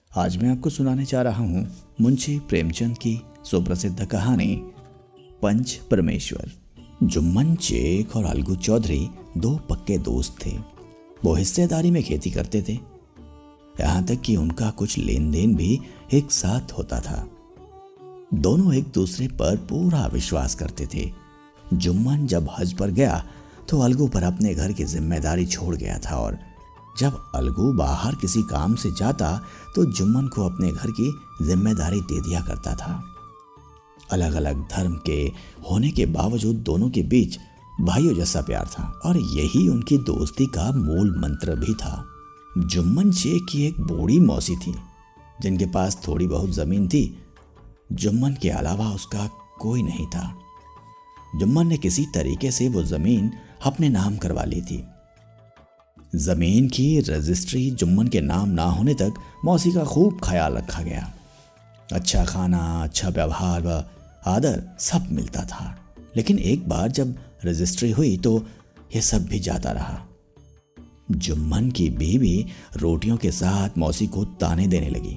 आज मैं आपको सुनाने जा रहा हूँ मुंशी प्रेमचंद की सुप्रसिद्ध कहानी पंच परमेश्वर। जुम्मन शेख और अलगू चौधरी दो पक्के दोस्त थे। वो हिस्सेदारी में खेती करते थे, यहाँ तक कि उनका कुछ लेन देन भी एक साथ होता था। दोनों एक दूसरे पर पूरा विश्वास करते थे। जुम्मन जब हज पर गया तो अलगू पर अपने घर की जिम्मेदारी छोड़ गया था, और जब अलगू बाहर किसी काम से जाता तो जुम्मन को अपने घर की जिम्मेदारी दे दिया करता था। अलग अलग धर्म के होने के बावजूद दोनों के बीच भाइयों जैसा प्यार था, और यही उनकी दोस्ती का मूल मंत्र भी था। जुम्मन शेख की एक बूढ़ी मौसी थी जिनके पास थोड़ी बहुत जमीन थी। जुम्मन के अलावा उसका कोई नहीं था। जुम्मन ने किसी तरीके से वो जमीन अपने नाम करवा ली थी। जमीन की रजिस्ट्री जुम्मन के नाम ना होने तक मौसी का खूब ख्याल रखा गया। अच्छा खाना, अच्छा व्यवहार व आदर सब मिलता था। लेकिन एक बार जब रजिस्ट्री हुई तो यह सब भी जाता रहा। जुम्मन की बीवी रोटियों के साथ मौसी को ताने देने लगी।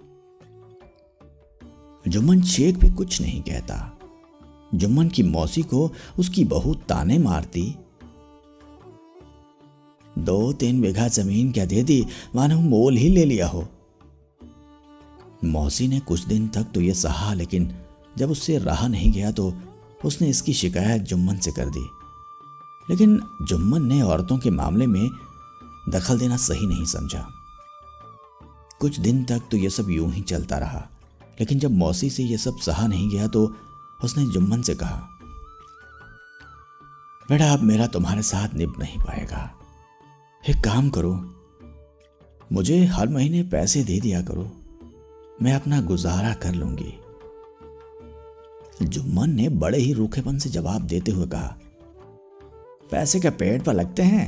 जुम्मन शेख भी कुछ नहीं कहता। जुम्मन की मौसी को उसकी बहू ताने मारती। 2-3 बीघा जमीन क्या दे दी, मानो मोल ही ले लिया हो। मौसी ने कुछ दिन तक तो यह सहा, लेकिन जब उससे रहा नहीं गया तो उसने इसकी शिकायत जुम्मन से कर दी। लेकिन जुम्मन ने औरतों के मामले में दखल देना सही नहीं समझा। कुछ दिन तक तो यह सब यूं ही चलता रहा, लेकिन जब मौसी से यह सब सहा नहीं गया तो उसने जुम्मन से कहा, बेटा अब मेरा तुम्हारे साथ निभ नहीं पाएगा। एक काम करो, मुझे हर महीने पैसे दे दिया करो, मैं अपना गुजारा कर लूंगी। जुम्मन ने बड़े ही रूखेपन से जवाब देते हुए कहा, पैसे क्या पेट पर लगते हैं?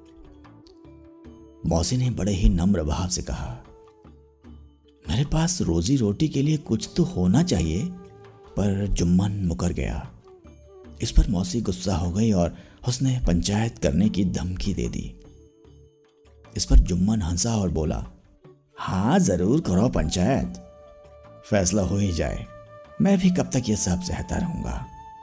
मौसी ने बड़े ही नम्र भाव से कहा, मेरे पास रोजी रोटी के लिए कुछ तो होना चाहिए। पर जुम्मन मुकर गया। इस पर मौसी गुस्सा हो गई और उसने पंचायत करने की धमकी दे दी। इस पर जुम्मन हंसा और बोला, हाँ जरूर करो पंचायत, फैसला हो ही जाए, मैं भी कब तक ये सब सहता रहूंगा।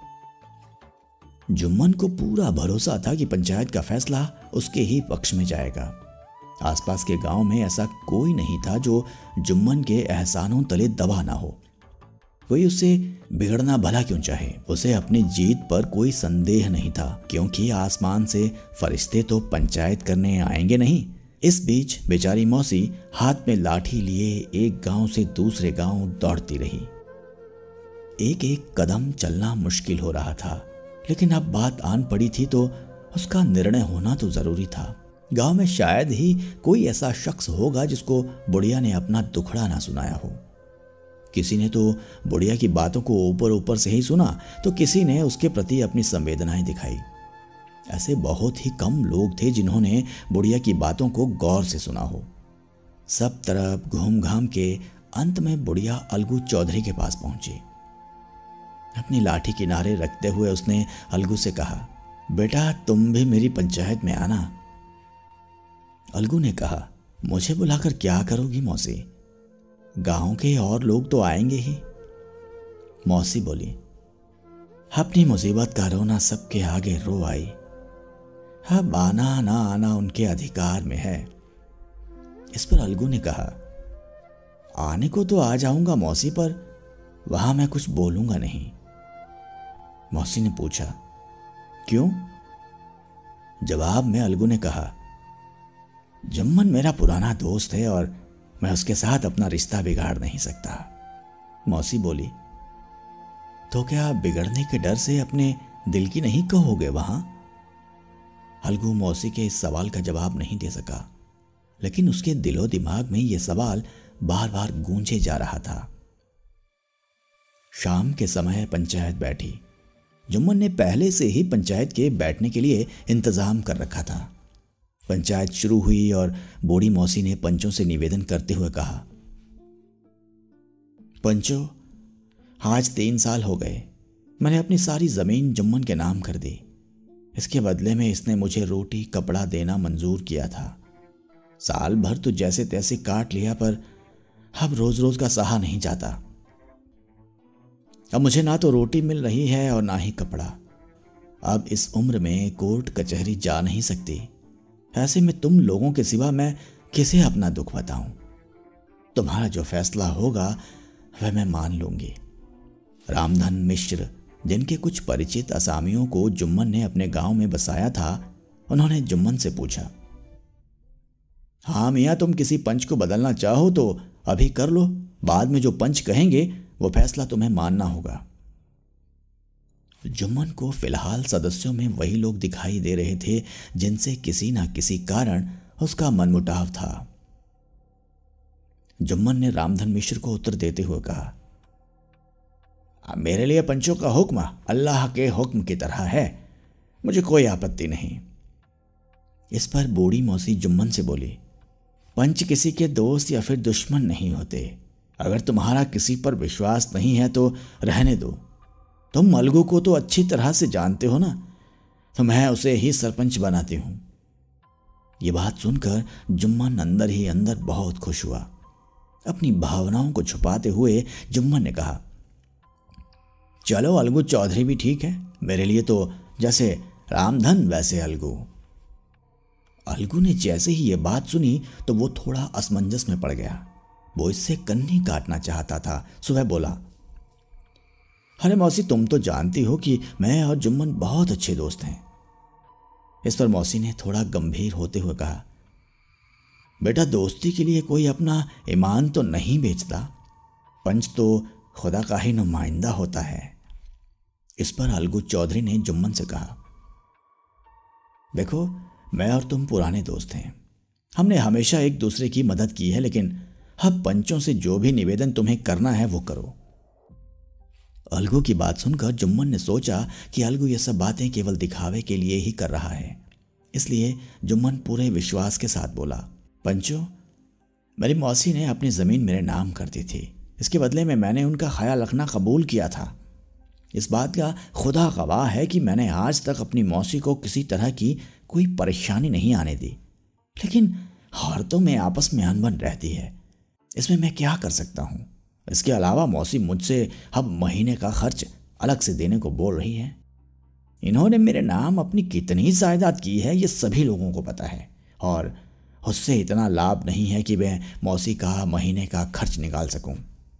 जुम्मन को पूरा भरोसा था कि पंचायत का फैसला उसके ही पक्ष में जाएगा। आसपास के गांव में ऐसा कोई नहीं था जो जुम्मन के एहसानों तले दबा ना हो। कोई उसे बिगड़ना भला क्यों चाहे। उसे अपनी जीत पर कोई संदेह नहीं था, क्योंकि आसमान से फरिश्ते तो पंचायत करने आएंगे नहीं। इस बीच बेचारी मौसी हाथ में लाठी लिए एक गांव से दूसरे गांव दौड़ती रही। एक एक कदम चलना मुश्किल हो रहा था, लेकिन अब बात आन पड़ी थी तो उसका निर्णय होना तो जरूरी था। गांव में शायद ही कोई ऐसा शख्स होगा जिसको बुढ़िया ने अपना दुखड़ा ना सुनाया हो। किसी ने तो बुढ़िया की बातों को ऊपर ऊपर से ही सुना, तो किसी ने उसके प्रति अपनी संवेदनाएं दिखाई। ऐसे बहुत ही कम लोग थे जिन्होंने बुढ़िया की बातों को गौर से सुना हो। सब तरफ घूम घाम के अंत में बुढ़िया अलगू चौधरी के पास पहुंची। अपनी लाठी किनारे रखते हुए उसने अलगू से कहा, बेटा तुम भी मेरी पंचायत में आना। अलगू ने कहा, मुझे बुलाकर क्या करोगी मौसी, गांव के और लोग तो आएंगे ही। मौसी बोली, अपनी मुसीबत का रोना सबके आगे रो आई। अब आना ना आना उनके अधिकार में है। इस पर अलगू ने कहा, आने को तो आ जाऊंगा मौसी, पर वहां मैं कुछ बोलूंगा नहीं। मौसी ने पूछा, क्यों? जवाब में अलगू ने कहा, जुम्मन मेरा पुराना दोस्त है और मैं उसके साथ अपना रिश्ता बिगाड़ नहीं सकता। मौसी बोली, तो क्या बिगड़ने के डर से अपने दिल की नहीं कहोगे वहां? अलगू मौसी के इस सवाल का जवाब नहीं दे सका, लेकिन उसके दिलो दिमाग में यह सवाल बार बार गूंजे जा रहा था। शाम के समय पंचायत बैठी। जुम्मन ने पहले से ही पंचायत के बैठने के लिए इंतजाम कर रखा था। पंचायत शुरू हुई और बूढ़ी मौसी ने पंचों से निवेदन करते हुए कहा, पंचों, आज 3 साल हो गए मैंने अपनी सारी जमीन जुम्मन के नाम कर दी। इसके बदले में इसने मुझे रोटी कपड़ा देना मंजूर किया था। साल भर तो जैसे तैसे काट लिया, पर अब रोज रोज का सहा नहीं जाता। अब मुझे ना तो रोटी मिल रही है और ना ही कपड़ा। अब इस उम्र में कोर्ट कचहरी जा नहीं सकती। ऐसे में तुम लोगों के सिवा मैं किसे अपना दुख बताऊं? तुम्हारा जो फैसला होगा वह मैं मान लूंगी। रामधन मिश्र, जिनके कुछ परिचित असामियों को जुम्मन ने अपने गांव में बसाया था, उन्होंने जुम्मन से पूछा, हाँ मियाँ, तुम किसी पंच को बदलना चाहो तो अभी कर लो। बाद में जो पंच कहेंगे वो फैसला तुम्हें मानना होगा। जुम्मन को फिलहाल सदस्यों में वही लोग दिखाई दे रहे थे जिनसे किसी न किसी कारण उसका मनमुटाव था। जुम्मन ने रामधन मिश्र को उत्तर देते हुए कहा, मेरे लिए पंचों का हुक्म अल्लाह के हुक्म की तरह है, मुझे कोई आपत्ति नहीं। इस पर बूढ़ी मौसी जुम्मन से बोली, पंच किसी के दोस्त या फिर दुश्मन नहीं होते। अगर तुम्हारा किसी पर विश्वास नहीं है तो रहने दो। तुम अलगू को तो अच्छी तरह से जानते हो ना, तो मैं उसे ही सरपंच बनाती हूं। ये बात सुनकर जुम्मन अंदर ही अंदर बहुत खुश हुआ। अपनी भावनाओं को छुपाते हुए जुम्मन ने कहा, चलो अलगू चौधरी भी ठीक है, मेरे लिए तो जैसे रामधन वैसे अलगू। अलगू ने जैसे ही ये बात सुनी तो वो थोड़ा असमंजस में पड़ गया। वो इससे कन्नी काटना चाहता था। सुबह बोला, अरे मौसी, तुम तो जानती हो कि मैं और जुम्मन बहुत अच्छे दोस्त हैं। इस पर मौसी ने थोड़ा गंभीर होते हुए कहा, बेटा, दोस्ती के लिए कोई अपना ईमान तो नहीं बेचता। पंच तो खुदा का ही नुमाइंदा होता है। इस पर अलगू चौधरी ने जुम्मन से कहा, देखो, मैं और तुम पुराने दोस्त हैं। हमने हमेशा एक दूसरे की मदद की है, लेकिन अब पंचों से जो भी निवेदन तुम्हें करना है वो करो। अलगू की बात सुनकर जुम्मन ने सोचा कि अलगू ये सब बातें केवल दिखावे के लिए ही कर रहा है। इसलिए जुम्मन पूरे विश्वास के साथ बोला, पंचों, मेरी मौसी ने अपनी ज़मीन मेरे नाम कर दी थी। इसके बदले में मैंने उनका ख्याल रखना कबूल किया था। इस बात का खुदा गवाह है कि मैंने आज तक अपनी मौसी को किसी तरह की कोई परेशानी नहीं आने दी। लेकिन औरतों में आपस में अनबन रहती है, इसमें मैं क्या कर सकता हूँ? इसके अलावा मौसी मुझसे अब महीने का खर्च अलग से देने को बोल रही है। इन्होंने मेरे नाम अपनी कितनी जायदाद की है ये सभी लोगों को पता है, और उससे इतना लाभ नहीं है कि मैं मौसी का महीने का खर्च निकाल सकूं।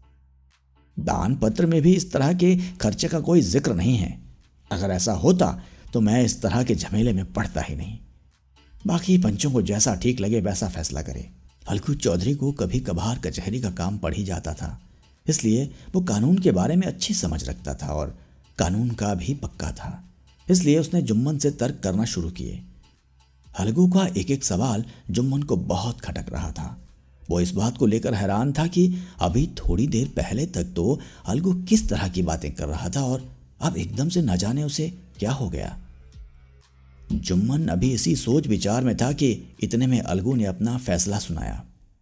दान पत्र में भी इस तरह के खर्चे का कोई जिक्र नहीं है। अगर ऐसा होता तो मैं इस तरह के झमेले में पड़ता ही नहीं। बाकी पंचों को जैसा ठीक लगे वैसा फैसला करे। अलगू चौधरी को कभी कभार कचहरी का काम पड़ ही जाता था, इसलिए वो कानून के बारे में अच्छी समझ रखता था और कानून का भी पक्का था। इसलिए उसने जुम्मन से तर्क करना शुरू किए। अलगू का एक एक सवाल जुम्मन को बहुत खटक रहा था। वो इस बात को लेकर हैरान था कि अभी थोड़ी देर पहले तक तो अलगू किस तरह की बातें कर रहा था और अब एकदम से न जाने उसे क्या हो गया। जुम्मन अभी इसी सोच विचार में था कि इतने में अलगू ने अपना फैसला सुनाया।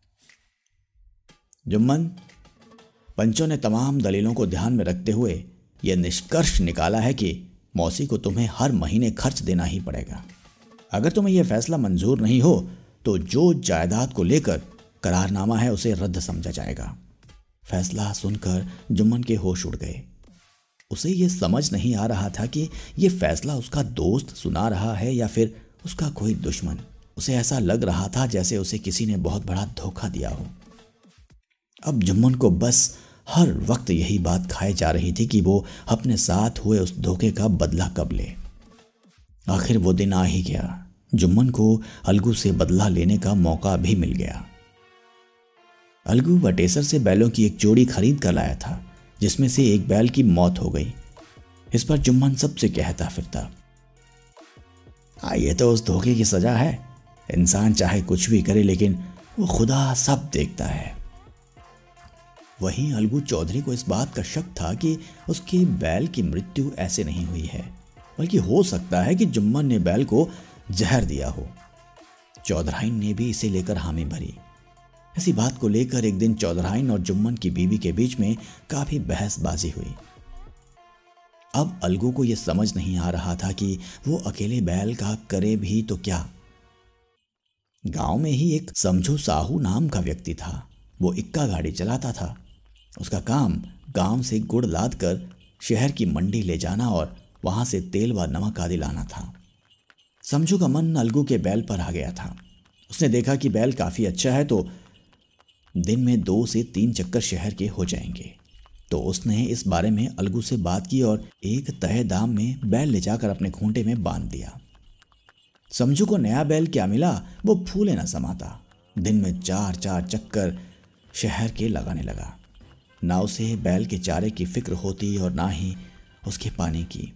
जुम्मन, पंचों ने तमाम दलीलों को ध्यान में रखते हुए यह निष्कर्ष निकाला है कि मौसी को तुम्हें हर महीने खर्च देना ही पड़ेगा। अगर तुम्हें यह फैसला मंजूर नहीं हो तो जो जायदाद को लेकर करारनामा है उसे रद्द समझा जाएगा। फैसला सुनकर जुम्मन के होश उड़ गए। उसे यह समझ नहीं आ रहा था कि यह फैसला उसका दोस्त सुना रहा है या फिर उसका कोई दुश्मन। उसे ऐसा लग रहा था जैसे उसे किसी ने बहुत बड़ा धोखा दिया हो। अब जुम्मन को बस हर वक्त यही बात खाए जा रही थी कि वो अपने साथ हुए उस धोखे का बदला कब ले। आखिर वो दिन आ ही गया। जुम्मन को अलगू से बदला लेने का मौका भी मिल गया। अलगू वटेसर से बैलों की एक जोड़ी खरीद कर लाया था, जिसमें से एक बैल की मौत हो गई। इस पर जुम्मन सबसे कहता फिरता, ये तो उस धोखे की सजा है। इंसान चाहे कुछ भी करे लेकिन वो खुदा सब देखता है। वहीं अलगू चौधरी को इस बात का शक था कि उसके बैल की मृत्यु ऐसे नहीं हुई है, बल्कि हो सकता है कि जुम्मन ने बैल को जहर दिया हो। चौधराइन ने भी इसे लेकर हामी भरी। इसी बात को लेकर एक दिन चौधराइन और जुम्मन की बीवी के बीच में काफी बहसबाजी हुई। अब अलगू को यह समझ नहीं आ रहा था कि वो अकेले बैल का करे भी तो क्या। गांव में ही एक समझू साहू नाम का व्यक्ति था। वो इक्का गाड़ी चलाता था। उसका काम गांव से गुड़ लाद कर शहर की मंडी ले जाना और वहां से तेल व नमक आदि लाना था। समझू का मन अलगू के बैल पर आ गया था। उसने देखा कि बैल काफी अच्छा है तो दिन में 2 से 3 चक्कर शहर के हो जाएंगे। तो उसने इस बारे में अलगू से बात की और एक तय दाम में बैल ले जाकर अपने खूंटे में बांध दिया। समझू को नया बैल क्या मिला वो फूले न समाता। दिन में 4-4 चक्कर शहर के लगाने लगा। ना उसे बैल के चारे की फिक्र होती और ना ही उसके पानी की।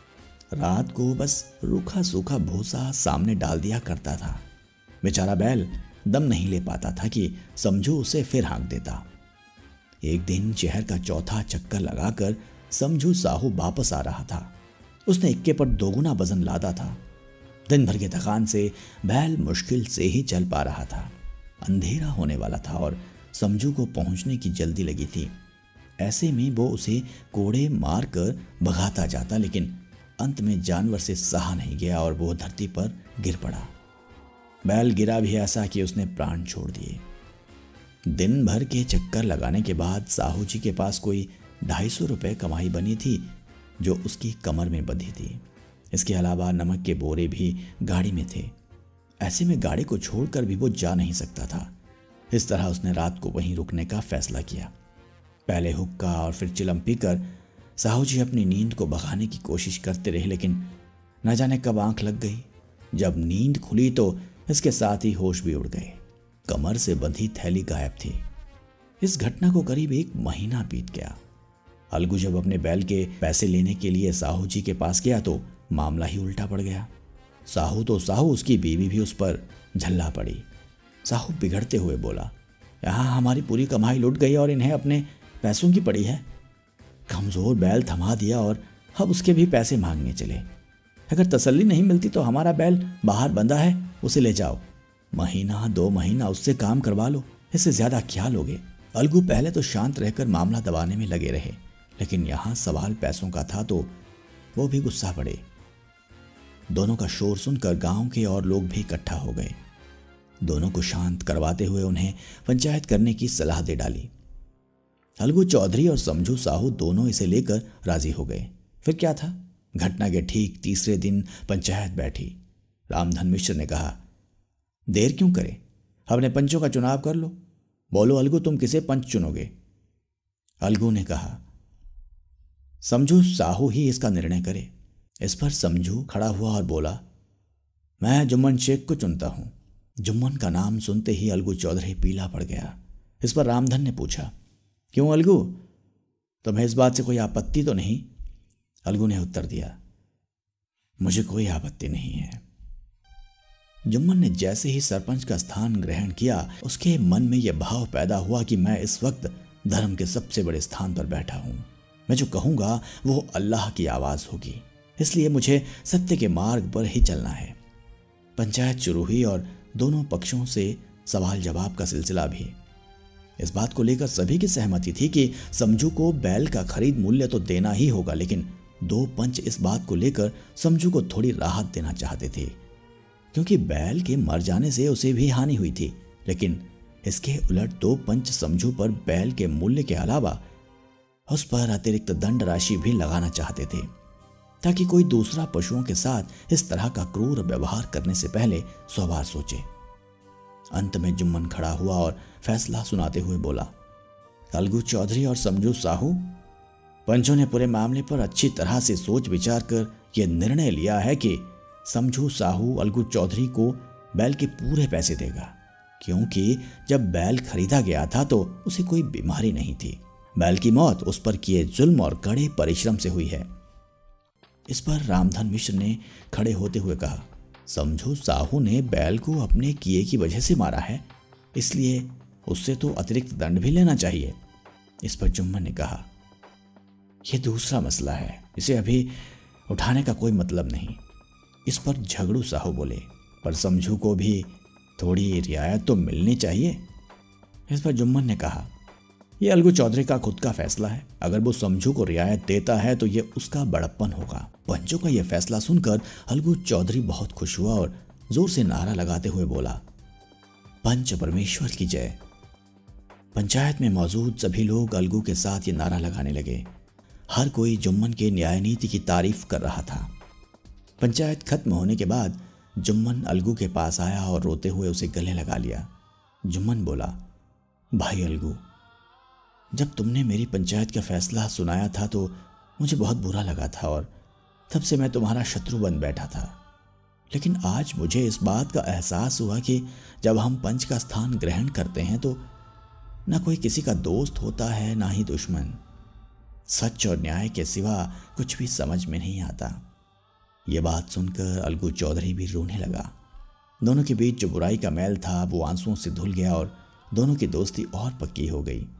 रात को बस रूखा सूखा भूसा सामने डाल दिया करता था। बेचारा बैल दम नहीं ले पाता था कि समझू उसे फिर हाँक देता। एक दिन शहर का चौथा चक्कर लगाकर समझू साहू वापस आ रहा था। उसने इक्के पर 2 गुना वजन लादा था। दिन भर की थकान से बैल मुश्किल से ही चल पा रहा था। अंधेरा होने वाला था और समझू को पहुंचने की जल्दी लगी थी। ऐसे में वो उसे कोड़े मार कर भगाता जाता, लेकिन अंत में जानवर से सहा नहीं गया और वो धरती पर गिर पड़ा। बैल गिरा भी ऐसा कि उसने प्राण छोड़ दिए। दिन भर के चक्कर लगाने के बाद साहू जी के पास कोई 250 रुपये कमाई बनी थी जो उसकी कमर में बंधी थी। इसके अलावा नमक के बोरे भी गाड़ी में थे। ऐसे में गाड़ी को छोड़कर भी वो जा नहीं सकता था। इस तरह उसने रात को वहीं रुकने का फैसला किया। पहले हुक्का और फिर चिलम पीकर साहू जी अपनी नींद को भगाने की कोशिश करते रहे, लेकिन न जाने कब आंख लग गई। जब नींद खुली तो इसके साथ ही होश भी उड़ गए। कमर से बंधी थैली गायब थी। इस घटना को करीब 1 महीना बीत गया। अलगू जब अपने बैल के पैसे लेने के लिए साहू जी के पास गया तो मामला ही उल्टा पड़ गया। साहू तो साहू, उसकी बीवी भी उस पर झल्ला पड़ी। साहू बिगड़ते हुए बोला, यहाँ हमारी पूरी कमाई लुट गई और इन्हें अपने पैसों की पड़ी है। कमजोर बैल थमा दिया और अब उसके भी पैसे मांगने चले। अगर तसल्ली नहीं मिलती तो हमारा बैल बाहर बंधा है, उसे ले जाओ। महीना 2 महीना उससे काम करवा लो, इससे ज्यादा क्या लोगे। अलगू पहले तो शांत रहकर मामला दबाने में लगे रहे, लेकिन यहां सवाल पैसों का था तो वो भी गुस्सा पड़े। दोनों का शोर सुनकर गांव के और लोग भी इकट्ठा हो गए। दोनों को शांत करवाते हुए उन्हें पंचायत करने की सलाह दे डाली। अलगू चौधरी और समझू साहू दोनों इसे लेकर राजी हो गए। फिर क्या था, घटना के ठीक तीसरे दिन पंचायत बैठी। रामधन मिश्र ने कहा, देर क्यों करें, अपने पंचों का चुनाव कर लो। बोलो अलगू, तुम किसे पंच चुनोगे। अलगू ने कहा, समझू साहू ही इसका निर्णय करे। इस पर समझू खड़ा हुआ और बोला, मैं जुम्मन शेख को चुनता हूं। जुम्मन का नाम सुनते ही अलगू चौधरी पीला पड़ गया। इस पर रामधन ने पूछा, क्यों अलगू, तुम्हें इस बात से कोई आपत्ति तो नहीं। अलगू ने उत्तर दिया, मुझे कोई आपत्ति नहीं है। जुम्मन ने जैसे ही सरपंच का स्थान ग्रहण किया उसके मन में यह भाव पैदा हुआ कि मैं इस वक्त धर्म के सबसे बड़े स्थान पर बैठा हूं। मैं जो कहूंगा वो अल्लाह की आवाज होगी, इसलिए मुझे सत्य के मार्ग पर ही चलना है। पंचायत शुरू हुई और दोनों पक्षों से सवाल जवाब का सिलसिला भी। इस बात को लेकर सभी की सहमति थी कि समझू को बैल का खरीद मूल्य तो देना ही होगा, लेकिन 2 पंच इस बात को लेकर समझू को थोड़ी राहत देना चाहते थे, क्योंकि बैल के मर जाने से उसे भी हानि हुई थी। लेकिन इसके उलट 2 पंच समझू पर बैल के मूल्य के अलावा उस पर अतिरिक्त दंड राशि भी लगाना चाहते थे, ताकि कोई दूसरा पशुओं के साथ इस तरह का क्रूर व्यवहार करने से पहले 100 बार सोचे। अंत में जुम्मन खड़ा हुआ और फैसला सुनाते हुए बोला, अलगू चौधरी और समझू साहू, पंचों ने पूरे मामले पर अच्छी तरह से सोच विचार कर यह निर्णय लिया है कि समझू साहू अलगू चौधरी को बैल के पूरे पैसे देगा, क्योंकि जब बैल खरीदा गया था तो उसे कोई बीमारी नहीं थी। बैल की मौत उस पर किए जुल्म और कड़े परिश्रम से हुई है। इस पर रामधन मिश्र ने खड़े होते हुए कहा, समझू साहू ने बैल को अपने किए की वजह से मारा है, इसलिए उससे तो अतिरिक्त दंड भी लेना चाहिए। इस पर जुम्मन ने कहा, यह दूसरा मसला है, इसे अभी उठाने का कोई मतलब नहीं। इस पर झगड़ू साहू बोले, पर समझू को भी थोड़ी रियायत तो मिलनी चाहिए। इस पर जुम्मन ने कहा, यह अलगू चौधरी का खुद का फैसला है, अगर वो समझू को रियायत देता है तो यह उसका बड़प्पन होगा। पंचों का यह फैसला सुनकर अलगू चौधरी बहुत खुश हुआ और जोर से नारा लगाते हुए बोला, पंच परमेश्वर की जय, पंचायत में मौजूद सभी लोग अलगू के साथ ये नारा लगाने लगे। हर कोई जुम्मन के न्याय नीति की तारीफ कर रहा था। पंचायत खत्म होने के बाद जुम्मन अलगू के पास आया और रोते हुए उसे गले लगा लिया। जुम्मन बोला, भाई अलगू, जब तुमने मेरी पंचायत का फैसला सुनाया था तो मुझे बहुत बुरा लगा था और तब से मैं तुम्हारा शत्रु बन बैठा था। लेकिन आज मुझे इस बात का एहसास हुआ कि जब हम पंच का स्थान ग्रहण करते हैं तो न कोई किसी का दोस्त होता है, ना ही दुश्मन। सच और न्याय के सिवा कुछ भी समझ में नहीं आता। ये बात सुनकर अलगू चौधरी भी रोने लगा। दोनों के बीच जो बुराई का मैल था वो आंसुओं से धुल गया और दोनों की दोस्ती और पक्की हो गई।